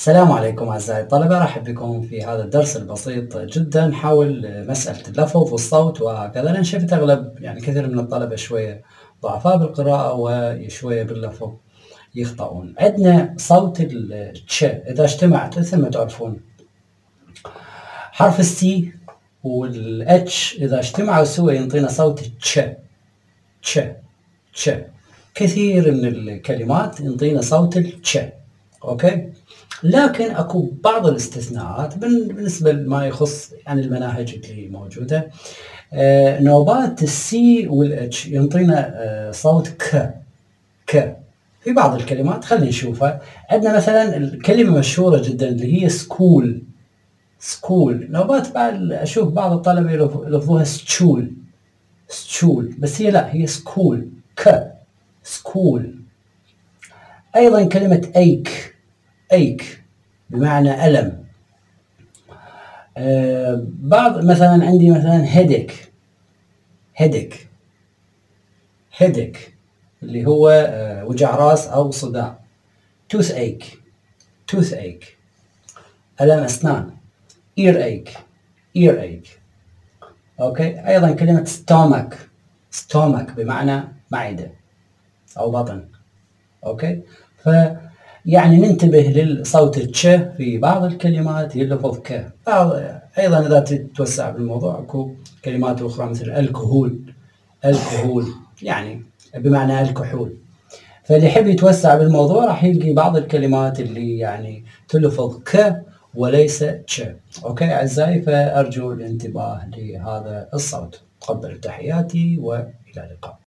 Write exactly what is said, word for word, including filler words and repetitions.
السلام عليكم أعزائي الطلبة، أرحب بكم في هذا الدرس البسيط جدا حول مسألة اللفظ والصوت وهكذا، لأن شفت أغلب يعني كثير من الطلبة شوية ضعفاء بالقراءة وشوية باللفظ يخطئون. عندنا صوت التش إذا اجتمعت مثل ما تعرفون حرف السي والاتش إذا اجتمعوا سوا ينطينا صوت تش تش تش. كثير من الكلمات ينطينا صوت التش، أوكي؟ لكن اكو بعض الاستثناءات بالنسبه لما يخص يعني المناهج اللي موجوده. آه نوبات السي والاتش ينطينا آه صوت ك ك في بعض الكلمات. خلينا نشوفها. عندنا مثلا الكلمه مشهوره جدا اللي هي سكول. سكول نوبات بعد اشوف بعض الطلبه يلفظوها ستشول ستشول، بس هي لا، هي سكول ك سكول. ايضا كلمه ايك ايك بمعنى ألم. آه بعض مثلا عندي مثلا هيدك هيدك هيدك اللي هو آه وجع راس أو صداع. توث ايك توث ايك ألم أسنان. ear ache ear ache. أوكي. أيضا كلمة stomach stomach بمعنى معدة أو بطن. أوكي. ف يعني ننتبه للصوت التش في بعض الكلمات يلفظ ك. ايضا اذا تتوسع بالموضوع اكو كلمات اخرى مثل الكحول الكحول يعني بمعنى الكحول. فاللي يحب يتوسع بالموضوع راح يلقي بعض الكلمات اللي يعني تلفظ ك وليس تش. اوكي اعزائي، فارجو الانتباه لهذا الصوت. تقبلوا تحياتي والى اللقاء.